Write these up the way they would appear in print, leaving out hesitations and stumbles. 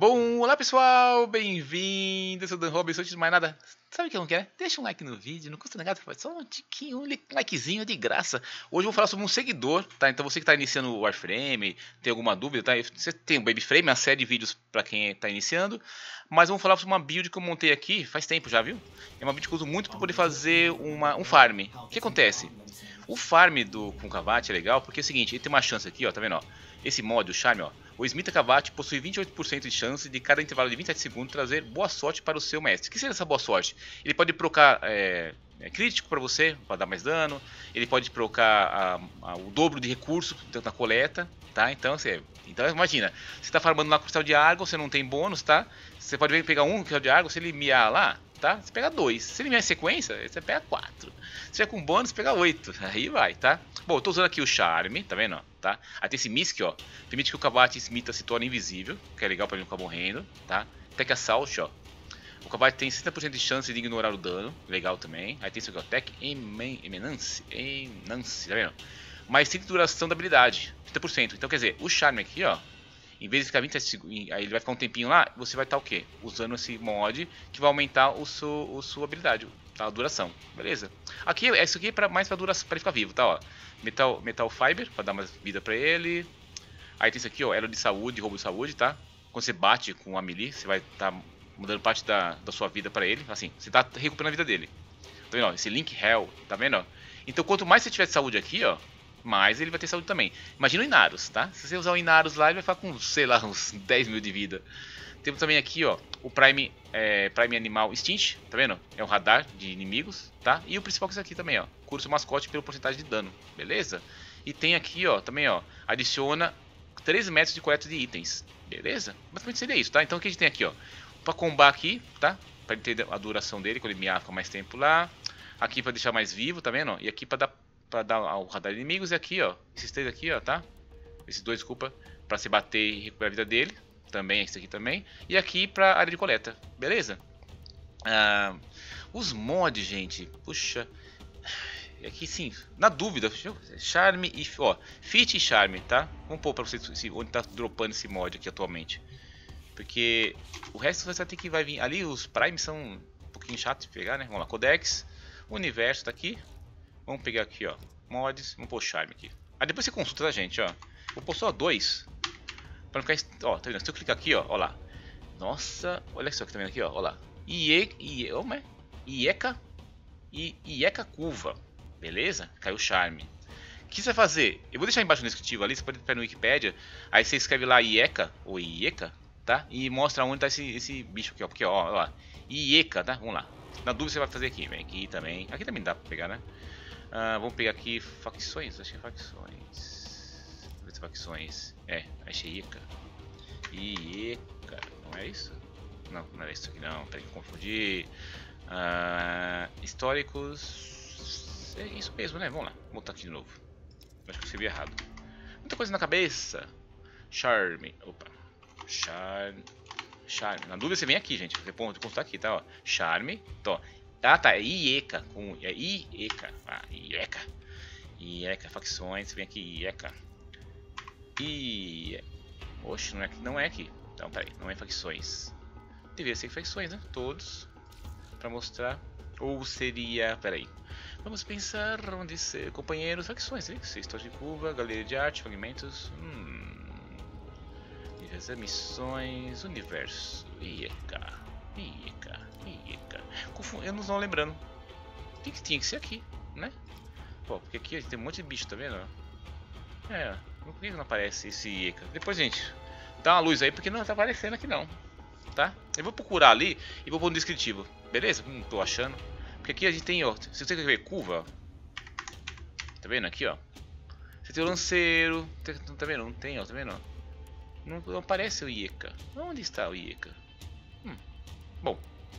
Bom, olá pessoal, bem-vindos, eu sou o Dan Robinson. Antes de mais nada, sabe o que eu não quero? Deixa um like no vídeo, não custa nada, só um tiquinho, um likezinho de graça. Hoje eu vou falar sobre um seguidor, tá? Então você que está iniciando o Warframe, tem alguma dúvida, tá? Você tem o Baby Frame, uma série de vídeos para quem está iniciando. Mas vamos falar sobre uma build que eu montei aqui, faz tempo já, viu? É uma build que eu uso muito para poder fazer um farm. O que acontece? O farm com Kavach é legal porque é o seguinte, ele tem uma chance aqui, ó, tá vendo, ó? Esse mod, o Charme, ó. O Smith Kavach possui 28% de chance de cada intervalo de 27 segundos trazer boa sorte para o seu mestre. O que seria essa boa sorte? Ele pode procar crítico para você, para dar mais dano. Ele pode procar o dobro de recurso na coleta, tá? Então imagina, você está farmando lá com cristal de Argon, você não tem bônus, tá? Você pode pegar um cristal de Argon, se ele miar lá, tá? Você pega 2. Se ele miar em sequência, você pega 4. Se tiver com bônus, pega 8. Aí vai, tá? Bom, eu tô usando aqui o Charme, tá vendo? Tá? Aí tem esse Misk, ó. Permite que o Kavach Smita se torne invisível, que é legal pra ele não ficar morrendo, tá? Tech Assault, ó. O Kavach tem 60% de chance de ignorar o dano, legal também. Aí tem isso aqui, ó. Tech Eminence, tá vendo? Mais 5 de duração da habilidade, 30%. Então quer dizer, o Charme aqui, ó. Em vez de ficar 27 segundos, aí ele vai ficar um tempinho lá, você vai estar o quê? Usando esse mod que vai aumentar sua habilidade, tá? A duração, beleza? Aqui, isso aqui é mais pra duração, pra ele ficar vivo, tá? Ó. Metal Fiber, pra dar mais vida pra ele. Aí tem isso aqui, ó, Elo de Saúde, Roubo de Saúde, tá? Quando você bate com a melee, você vai estar mudando parte da sua vida pra ele, assim, você tá recuperando a vida dele. Tá vendo, ó? Esse Link Hell, tá vendo, ó? Então quanto mais você tiver de saúde aqui, ó, mais ele vai ter saúde também. Imagina o Inarus, tá? Se você usar o Inarus lá, ele vai ficar com, sei lá, uns 10 mil de vida. Temos também aqui, ó, o Prime Animal Instinct, tá vendo? É um radar de inimigos, tá? E o principal que é isso aqui também, ó, cura o seu mascote pela porcentagem de dano, beleza? E tem aqui, ó, também, ó, adiciona 13 metros de coleta de itens, beleza? Basicamente seria isso, tá? Então o que a gente tem aqui, ó, pra combar aqui, tá? Pra ele ter a duração dele, quando ele miar, fica mais tempo lá. Aqui pra deixar mais vivo, tá vendo? E aqui pra dar ao radar de inimigos, e aqui, ó, esses três aqui, ó, tá? Esses dois, desculpa, pra se bater e recuperar a vida dele. Também, esse aqui também. E aqui pra área de coleta, beleza? Os mods, gente, puxa. Aqui sim, na dúvida, Charme e, ó, Fit e Charme, tá? Vamos pôr pra vocês onde tá dropando esse mod aqui atualmente. Porque o resto você vai ter que vir. Ali os Primes são um pouquinho chato de pegar, né? Vamos lá, Codex, Universo tá aqui. Vamos pegar aqui, ó, mods, vamos pôr Charme aqui. Aí depois você consulta, tá, gente, ó. Vou pôr só 2. Pra não ficar, ó, tá vendo? Se eu clicar aqui, ó lá. Nossa, olha só que tá vendo aqui, ó lá. Ieka Curva. Beleza? Caiu o Charme. O que você vai fazer? Eu vou deixar embaixo no descritivo ali, você pode ir no Wikipedia. Aí você escreve lá Ieka, ou Ieka, tá? E mostra onde tá esse bicho aqui, ó. Porque, ó lá. Ieka, tá? Vamos lá. Na dúvida você vai fazer aqui, vem aqui também. Aqui também dá pra pegar, né? Vamos pegar aqui facções, acho que é facções. Vamos ver se facções. Achei Ieka. Ieka, não é isso? Não, não é isso aqui não, peraí que eu confundi. Históricos. É isso mesmo, né? Vamos lá, vou botar aqui de novo. Acho que eu escrevi errado. Muita coisa na cabeça. Charme. Opa. Charme. Na dúvida você vem aqui, gente. Você pode consultar aqui, tá? Ó. Charme. Então, tá. É Ieka. É Ieka. Ieka. Ieka, facções. Você vem aqui, Ieka. Oxe, não é aqui. Então, peraí. Não é facções. Deveria ser facções, né? Todos. Pra mostrar. Ou seria... Peraí. Vamos pensar onde ser. Companheiros, facções. História de curva, galeria de arte, fragmentos. Missões, universo. Ieka. Eu não estou lembrando. Tinha que ser aqui, né? Pô, porque aqui tem um monte de bicho, tá vendo? Por que não aparece esse Ieka? Depois, gente, dá uma luz aí porque não tá aparecendo aqui não, tá? Eu vou procurar ali e vou pôr no descritivo, beleza? Não tô achando. Porque aqui a gente tem, ó, se você quer ver curva, tá vendo aqui, ó? Você tem o lanceiro, tá vendo? Não tem, ó, tá vendo? Não aparece o Ieka. Onde está o Ieka? Bom.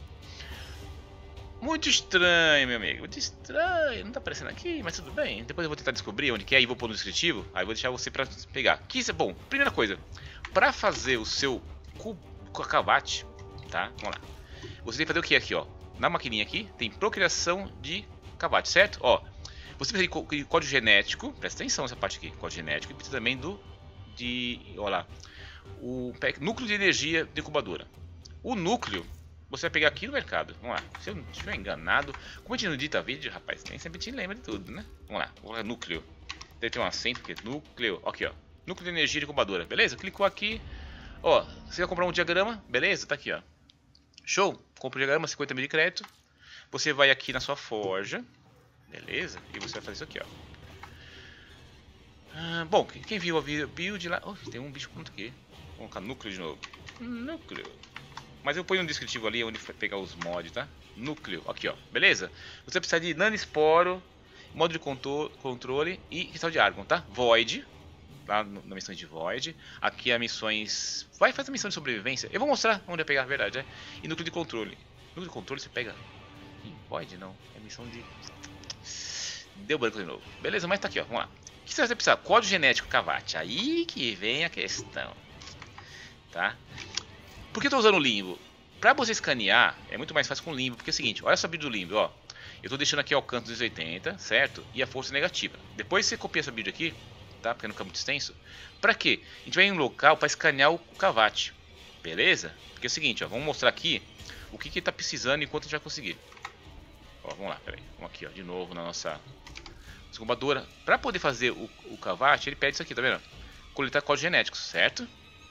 Muito estranho, meu amigo. Muito estranho. Não tá aparecendo aqui, mas tudo bem. Depois eu vou tentar descobrir onde que é e vou pôr no descritivo. Aí eu vou deixar você pra pegar. Bom, primeira coisa. Pra fazer o seu Kavach, tá? Vamos lá. Você tem que fazer o que aqui, ó? Na maquininha aqui tem procriação de Kavach, certo? Ó. Você precisa de código genético. Presta atenção nessa parte aqui. Código genético. E precisa também olha lá. o núcleo de energia de incubadora. O núcleo, você vai pegar aqui no mercado. Vamos lá. Se eu não estiver enganado, como a gente não edita vídeo, rapaz, nem sempre a gente lembra de tudo, né? Vamos lá. Vou lá, núcleo. Deve ter um acento, porque núcleo. Aqui, ó. Núcleo de energia de incubadora. Beleza? Clicou aqui. Ó, você vai comprar um diagrama. Beleza? Tá aqui, ó. Show. Compra o diagrama, 50 mil de crédito. Você vai aqui na sua forja. Beleza? E você vai fazer isso aqui, ó. Bom, quem viu a build lá... Oh, tem um bicho pronto aqui. Vou colocar núcleo de novo. Núcleo. Mas eu ponho um descritivo ali onde vai pegar os mods, tá? Núcleo. Aqui, ó. Beleza? Você vai precisar de nanoesporo, modo de controle e cristal de argon, tá? Void. Lá na missão de Void. Aqui as missões... Vai fazer a missão de sobrevivência. Eu vou mostrar onde vai pegar, a verdade, né? E núcleo de controle. Núcleo de controle você pega... Void não. É missão de... Deu branco de novo. Beleza, mas tá aqui, ó. Vamos lá. O que você vai precisar? Código genético Cavate. Aí que vem a questão. Tá? Por que eu tô usando o limbo? Pra você escanear, é muito mais fácil com o limbo. Porque é o seguinte, olha essa build do limbo, ó. Eu tô deixando aqui o alcance 280, certo? E a força negativa. Depois você copia essa build aqui, tá? Porque não fica muito extenso. Pra quê? A gente vai em um local pra escanear o Cavate. Beleza? Porque é o seguinte, ó. Vamos mostrar aqui o que ele tá precisando e quanto a gente vai conseguir. Ó, vamos lá, peraí. Vamos aqui, ó. De novo na nossa... incubadora. Para poder fazer o Cavate, ele pede isso aqui, tá vendo? Coletar códigos genéticos, certo?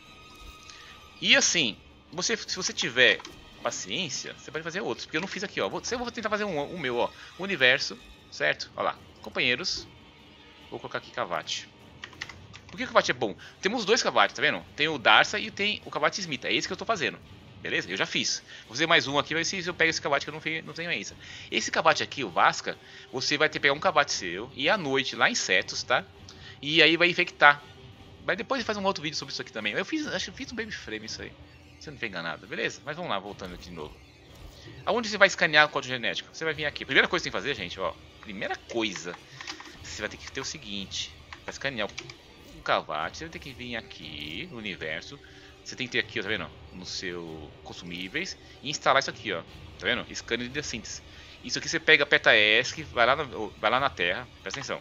E assim, se você tiver paciência, você pode fazer outros. Porque eu não fiz aqui, ó. Eu vou tentar fazer o meu, ó. Universo, certo? Olha lá. Companheiros. Vou colocar aqui Cavate. Por que o Cavate é bom? Temos dois Cavates, tá vendo? Tem o Darsa e tem o Cavate Smith. É esse que eu tô fazendo. Beleza? Eu já fiz. Vou fazer mais um aqui, mas se eu pego esse Cavate que eu não tenho ainda. Esse Cavate aqui, o Vasca, você vai ter que pegar um Cavate seu e à noite lá em Cetus, tá? E aí vai infectar. Mas depois faz um outro vídeo sobre isso aqui também. Acho que eu fiz um baby frame isso aí. Se eu não estiver enganado, beleza? Mas vamos lá, voltando aqui de novo. Aonde você vai escanear o código genético? Você vai vir aqui. Primeira coisa que você tem que fazer, gente, ó. Primeira coisa, você vai ter que ter o seguinte. Para escanear o Cavate, você vai ter que vir aqui no universo. Você tem que ter aqui, ó, tá vendo? No seu consumíveis e instalar isso aqui, ó. Tá vendo? Scanner de síntese. Isso aqui você pega, aperta ESC, vai lá na Terra. Presta atenção.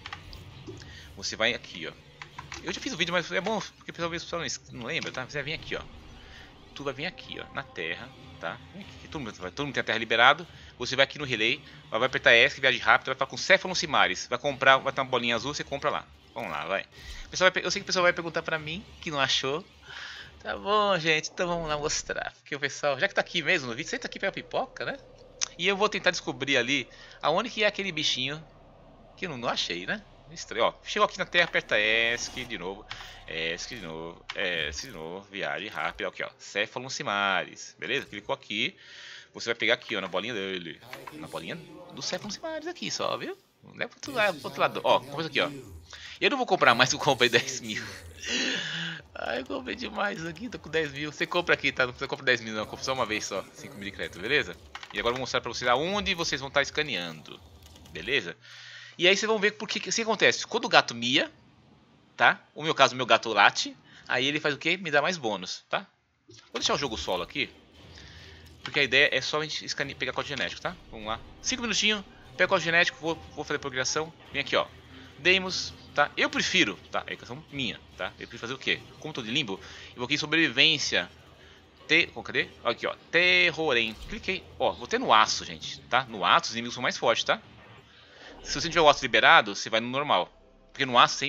Você vai aqui, ó. Eu já fiz o vídeo, mas é bom porque o pessoal não lembra, tá? Você vai vir aqui, ó. Tu vai vir aqui, ó, na Terra, tá? Aqui, todo mundo tem a Terra liberado. Você vai aqui no relay, vai apertar ESC, viagem rápida, vai falar com Céfalon Simaris. Vai comprar, vai ter uma bolinha azul, você compra lá. Vamos lá, vai. Eu sei que o pessoal vai perguntar pra mim que não achou. Tá bom, gente, então vamos lá mostrar. Porque o pessoal, já que tá aqui mesmo no vídeo, senta aqui pra pipoca, né? E eu vou tentar descobrir ali aonde que é aquele bichinho que eu não achei, né? Estranho, ó. Chegou aqui na Terra, aperta ESC de novo. ESC de novo. ESC de novo. Viagem rápida. Aqui, ó. Céfalon Simaris. Beleza? Clicou aqui. Você vai pegar aqui, ó, na bolinha dele. Na bolinha do Céfalon Simaris aqui só, viu? Não é pro outro lado. Ó, começa aqui, ó. Eu não vou comprar mais que eu comprei 10 mil. Ai, eu comprei demais aqui, tô com 10 mil. Você compra aqui, tá? Não precisa comprar 10 mil, não. Compra só uma vez só. 5 mil de crédito, beleza? E agora eu vou mostrar pra vocês aonde vocês vão estar escaneando. Beleza? E aí vocês vão ver porque o que acontece. Quando o gato mia, tá? No meu caso, o meu gato late. Aí ele faz o quê? Me dá mais bônus, tá? Vou deixar o jogo solo aqui. Porque a ideia é só a gente pegar código genético, tá? Vamos lá. 5 minutinhos. Pega o código genético, vou fazer a progressão. Vem aqui, ó. Demos, tá? Eu prefiro, tá? É questão minha, tá? Eu prefiro fazer o quê? Como tô de limbo, eu vou aqui em sobrevivência. Cadê? Aqui, ó. Terrorem. Cliquei. Ó, vou ter no aço, gente, tá? No aço os inimigos são mais fortes, tá? Se você não tiver o aço liberado, você vai no normal. Porque no aço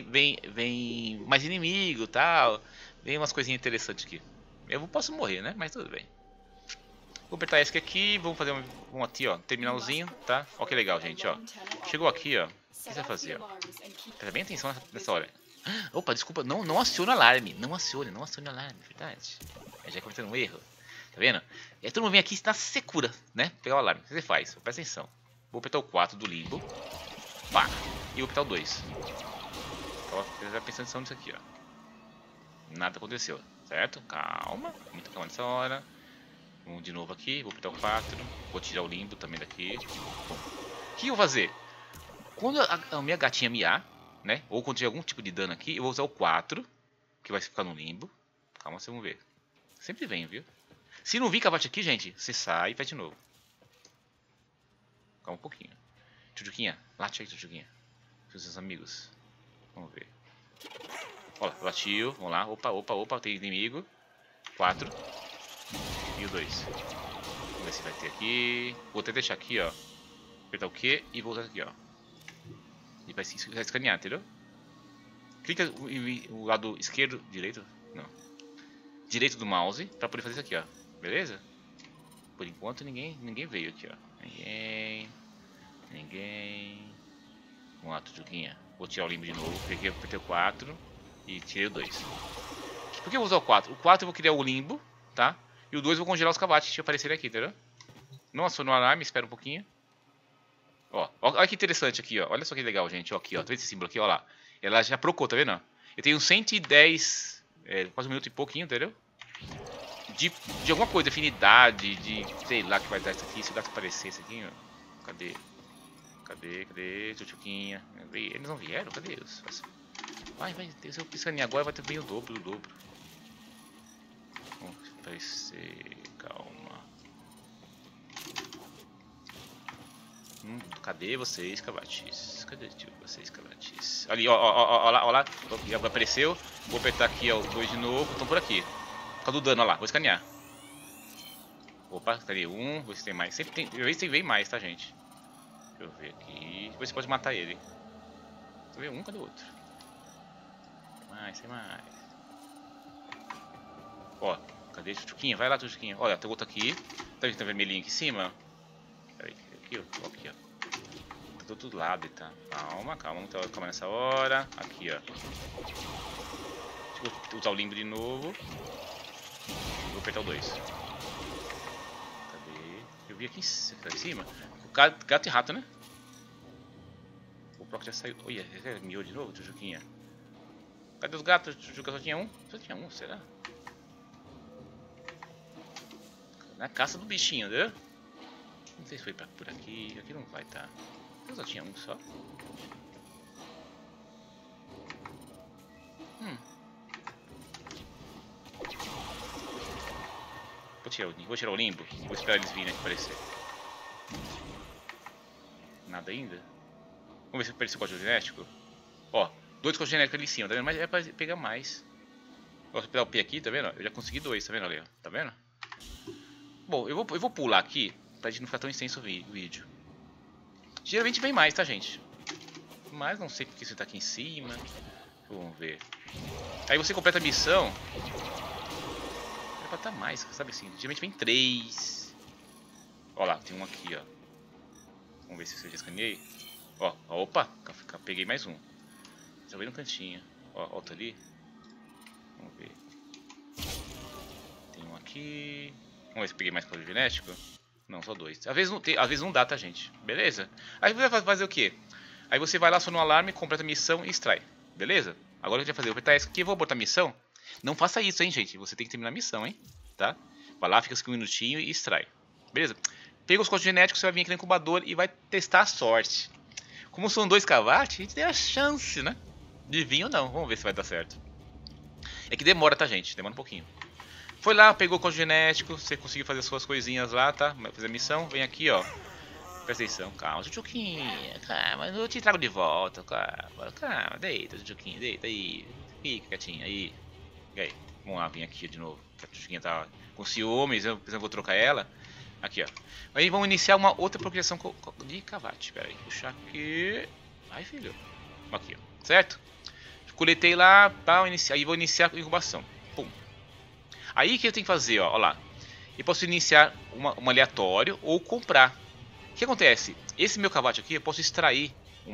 vem mais inimigo e tal. Vem umas coisinhas interessantes aqui. Eu posso morrer, né? Mas tudo bem. Vou apertar esse aqui, vamos fazer um aqui, ó, terminalzinho, tá? Ó que legal, gente, ó. Chegou aqui, ó. O que você vai fazer, ó? Presta bem atenção nessa hora. Opa, desculpa, não aciona o alarme. Não acione o alarme, verdade. Já cometendo um erro. Tá vendo? E aí todo mundo vem aqui na secura, né? Pegar o alarme. O que você faz? Presta atenção. Vou apertar o 4 do limbo. Pá. E vou apertar o 2. Ó, você vai prestando atenção nisso aqui, ó. Nada aconteceu, certo? Calma. Muita calma nessa hora. Vamos de novo aqui, vou apertar o 4, vou tirar o limbo também daqui. O que eu vou fazer? Quando a minha gatinha miar, né? Ou quando tiver algum tipo de dano aqui, eu vou usar o 4, que vai ficar no limbo. Calma, vocês vão ver. Sempre vem, viu? Se não vir Cavate aqui, gente, você sai e faz de novo. Calma um pouquinho. Tchutchuquinha, late aí, Tchutchuquinha. Seus amigos. Vamos ver. Ó lá, latiu. Vamos lá. Opa, opa, opa. Tem inimigo. 4. E o 2. Vamos ver se vai ter aqui. Vou até deixar aqui, ó. Apertar o Q e voltar aqui, ó. E vai escanear, entendeu? Clica o lado esquerdo, direito? Não. Direito do mouse pra poder fazer isso aqui, ó. Beleza? Por enquanto ninguém veio aqui, ó. Ninguém. Vamos lá, Tujuquinha. Vou tirar o limbo de novo. Peguei o 4 e tirei o 2. Por que eu vou usar o 4? O 4 eu vou criar o limbo, tá? E o 2 eu vou congelar os cavates que aparecerem aqui, entendeu? Não acionou o alarme, espera um pouquinho. Ó, olha que interessante aqui, ó. Olha só que legal, gente. Ó, aqui, ó. Tá vendo esse símbolo aqui, ó lá. Ela já procou, tá vendo? Eu tenho 110, quase 1 minuto e pouquinho, entendeu? De alguma coisa, afinidade, de sei lá que vai dar isso aqui. Se o gato aparecer, isso aqui, ó. Cadê? Cadê? Tchutchuquinha. Eles não vieram? Cadê eles? Vai, se eu piscaninha agora vai ter bem o dobro do dobro. Vamos aparecer, calma. Cadê vocês, cavates? Cadê vocês, cavates? Ali, ó lá. Apareceu. Vou apertar aqui, ó, o 2 de novo. Estão por aqui. Por causa do dano, ó lá. Vou escanear. Opa, cadê um? Vou ver se tem mais. Sempre tem, se vem mais, tá, gente? Deixa eu ver aqui. Você pode matar ele. Deixa eu ver um, cadê o outro? Tem mais. Ó, cadê Tchutchuquinha? Vai lá, Tchutchuquinha. Olha, tem outro aqui. Tá vendo que tá vermelhinho aqui em cima? Peraí, aqui, ó. Tá do outro lado, tá? Calma, calma nessa hora. Aqui, ó. Deixa eu usar o limbo de novo. Vou apertar o 2. Cadê? Eu vi aqui em cima. O gato e rato, né? O Proc já saiu. Olha, miou de novo, Tchutchuquinha. Cadê os gatos? Tchutchuca só tinha um? Só tinha um, será? Na caça do bichinho, entendeu? Não sei se foi por aqui. Aqui não vai, tá? Eu só tinha um só. Vou tirar o limbo. Vou esperar eles virem aparecer. Nada ainda? Vamos ver se apareceu o código genético. Ó, 2 códigos genéticos ali em cima, tá vendo? Mas é pra pegar mais. Vou esperar o P aqui, tá vendo? Eu já consegui 2, tá vendo ali? Tá vendo? Bom, eu vou pular aqui pra gente não ficar tão extenso o vídeo. Geralmente vem mais, tá, gente? Mas não sei porque você tá aqui em cima. Vamos ver. Aí você completa a missão. Era pra estar mais, sabe assim? Geralmente vem 3. Ó lá, tem um aqui, ó. Vamos ver se eu já escaneei. Ó, opa, peguei mais um. Já veio no cantinho. Ó, outro ali. Vamos ver. Tem um aqui. Vamos ver se eu peguei mais código genético. Não, só 2. Às vezes não dá, tá, gente? Beleza? Aí você vai fazer o quê? Aí você vai lá, só no alarme, completa a missão e extrai. Beleza? Agora o que a gente vai fazer? Eu vou apertar isso aqui e vou botar a missão. Não faça isso, hein, gente? Você tem que terminar a missão, hein? Tá? Vai lá, fica 5 minutinhos e extrai. Beleza? Pega os códigos genéticos, você vai vir aqui no incubador e vai testar a sorte. Como são 2 cavates, a gente tem a chance, né? De vir ou não. Vamos ver se vai dar certo. É que demora, tá, gente? Demora um pouquinho. Foi lá, pegou o código genético, você conseguiu fazer as suas coisinhas lá, tá? Vai fazer a missão, vem aqui, ó. Presta atenção, calma, Tchutchuquinha, calma, eu te trago de volta, calma, deita, Tchutchuquinha, deita aí, fica quietinha, aí. E aí, vamos lá, vem aqui de novo, a Tchutchuquinha tá com ciúmes, eu vou trocar ela. Aqui, ó. Aí vamos iniciar uma outra procriação de cavate, pera aí, puxar aqui. Ai, filho. Aqui, ó, certo? Coletei lá, tá, aí vou iniciar a incubação, pum. Aí o que eu tenho que fazer, ó lá. Eu posso iniciar um aleatório ou comprar. O que acontece? Esse meu cavate aqui, eu posso extrair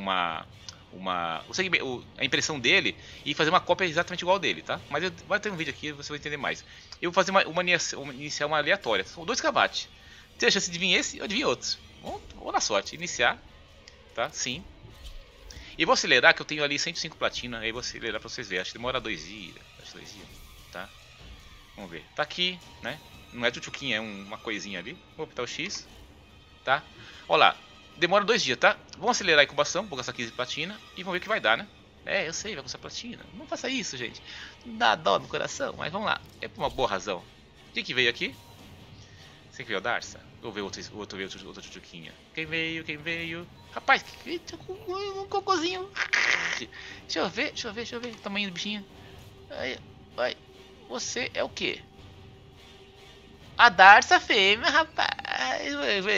a impressão dele e fazer uma cópia exatamente igual dele, tá? Mas vai ter um vídeo aqui, você vai entender mais. Eu vou fazer iniciar uma aleatória. São 2 cavates. Tem a chance de vir esse ou de vir outros. Vou na sorte. Iniciar, tá? Sim. E vou acelerar, que eu tenho ali 105 platina. Aí vou acelerar pra vocês verem. Acho que demora 2 dias. Tá? Vamos ver. Tá aqui, né? Não é Tchutchuquinha, é uma coisinha ali. Vou apertar o X. Tá? Olha lá. Demora 2 dias, tá? Vamos acelerar a incubação. Vou gastar 15 platina. E vamos ver o que vai dar, né? É, eu sei, vai custar platina. Não faça isso, gente. Dá dó no coração. Mas vamos lá. É por uma boa razão. O que veio aqui? Você que veio a Darsa? Ou veio outro Tchutchuquinha? Quem veio? Rapaz, um cocôzinho. Deixa eu ver. Tamanho do bichinho. Aí, vai. Você é o quê? A Darça fêmea, rapaz.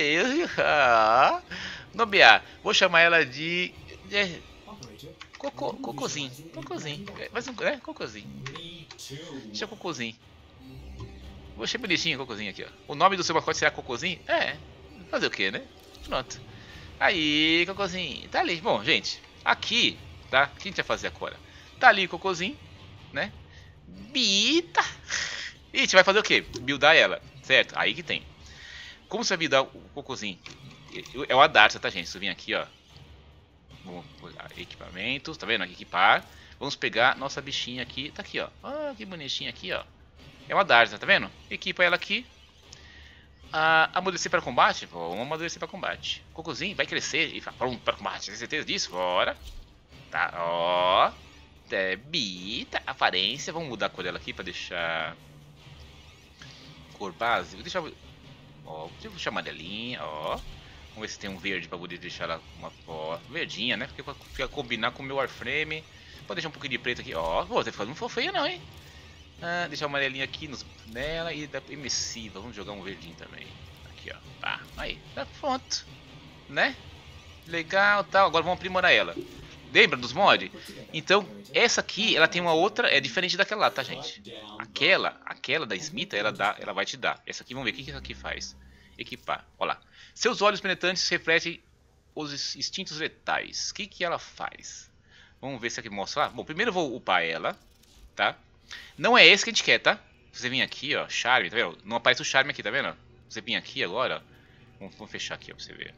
Nomear. Vou chamar ela de Cocôzinho. Cocôzinho. Mais um, né? Cocôzinho. Deixa eu Cocôzinho. Vou achar bonitinho o Cocôzinho aqui, ó. O nome do seu mascote será Cocôzinho? É. Fazer o que, né? Pronto. Aí, Cocôzinho. Tá ali. Bom, gente. Aqui, tá? O que a gente vai fazer agora? Tá ali o Cocôzinho, né? Bita. E a gente vai fazer o que? Buildar ela, certo? Aí que tem. Como você vai buildar o Cocôzinho? É o Adarça, tá, gente? Se eu vim aqui, ó. Vamos pegar equipamentos, tá vendo? Equipar. Vamos pegar nossa bichinha aqui. Tá aqui, ó. Ah, que bonitinha aqui, ó. É uma Darza, tá vendo? Equipa ela aqui. Amadurecer para combate? Vamos amadurecer para combate. Cocôzinho vai crescer e pronto para combate. Tem certeza disso? Bora. Tá, ó. Bita, aparência. Vamos mudar a cor dela aqui para deixar cor base. Vou deixar, ó, vou deixar amarelinha, ó. Vamos ver se tem um verde para poder deixar ela uma, ó, verdinha, né? Porque fica combinar com o meu Warframe. Pode deixar um pouquinho de preto aqui, ó. Pô, tá ficando muito feio não, hein? Deixar o amarelinho aqui nela e da emissiva. Vamos jogar um verdinho também. Aqui, ó. Tá, aí. Tá pronto. Né? Legal, tal. Agora vamos aprimorar ela. Lembra dos mods? Então, essa aqui, ela tem uma outra, é diferente daquela lá, tá, gente? Aquela da Smith, ela vai te dar. Essa aqui, vamos ver o que essa aqui faz. Equipar, olha lá. Seus olhos penetrantes refletem os instintos letais. O que ela faz? Vamos ver se aqui mostra lá. Bom, primeiro eu vou upar ela, tá? Não é esse que a gente quer, tá? Você vir aqui, ó, charme, tá vendo? Não aparece o charme aqui, tá vendo? Você vir aqui agora, ó. Vamos fechar aqui, ó, pra você ver.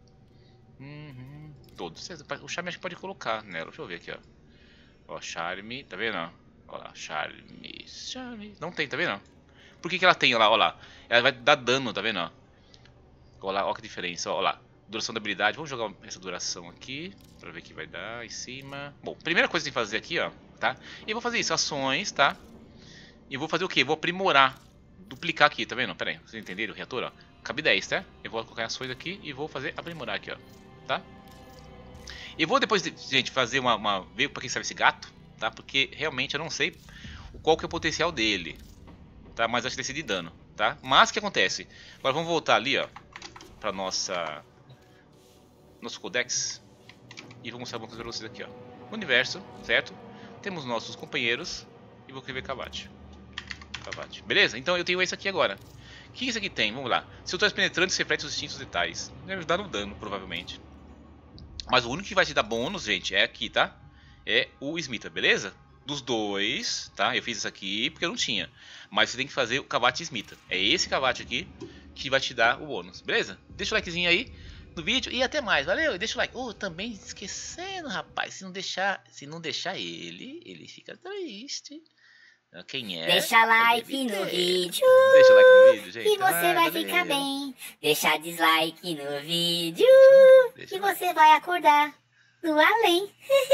Todos. O charme a gente pode colocar nela. Deixa eu ver aqui, ó. Ó, charme, tá vendo? Ó lá, charme. Não tem, tá vendo? Por que ela tem, ó lá, ó lá? Ela vai dar dano, tá vendo? Ó lá, ó que diferença, ó lá. Duração da habilidade. Vamos jogar essa duração aqui, pra ver o que vai dar em cima. Bom, primeira coisa que tem que fazer aqui, ó, tá? E eu vou fazer isso, ações, tá? E vou fazer o que? Vou aprimorar. Duplicar aqui, tá vendo? Pera aí, vocês entenderam o reator, ó? Cabe 10, tá? Eu vou colocar ações aqui e vou fazer aprimorar aqui, ó. Tá? E vou depois, gente, fazer ver pra quem serve esse gato, tá? Porque realmente eu não sei qual que é o potencial dele, tá? Mas acho que desse de dano, tá? Mas o que acontece? Agora vamos voltar ali, ó, pra nosso codex. E vou mostrar uma coisa pra vocês aqui, ó. Universo, certo? Temos nossos companheiros. E vou escrever Cavate. Beleza? Então eu tenho esse aqui agora. O que isso aqui tem? Vamos lá. Seus olhos penetrantes refletem os instintos letais. Vai me dar no dano, provavelmente. Mas o único que vai te dar bônus, gente, é aqui, tá? É o Smita, beleza? Dos dois, tá? Eu fiz isso aqui porque eu não tinha. Mas você tem que fazer o Cavate Smita. É esse Cavate aqui que vai te dar o bônus, beleza? Deixa o likezinho aí no vídeo e até mais, valeu? Deixa o like. Também esquecendo, rapaz, se não deixar ele fica triste. Quem é? Deixa like no vídeo. Deixa like no vídeo, gente. E você vai ficar bem. Deixa dislike no vídeo. E você vai acordar do além.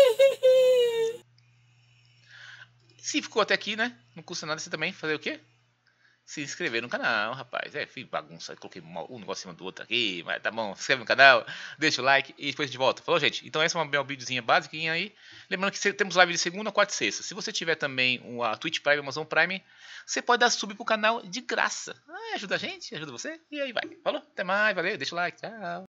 Se ficou até aqui, né? Não custa nada você também fazer o quê? Se inscrever no canal, rapaz. Fui bagunça, coloquei um negócio em cima do outro aqui, mas tá bom. Se inscreve no canal, deixa o like e depois a gente volta. Falou, gente? Então essa é uma videozinha básica aí. Lembrando que temos live de segunda, quarta e sexta. Se você tiver também a Twitch Prime, Amazon Prime, você pode dar sub pro canal de graça. Ajuda a gente, ajuda você e aí vai. Falou? Até mais, valeu, deixa o like, tchau.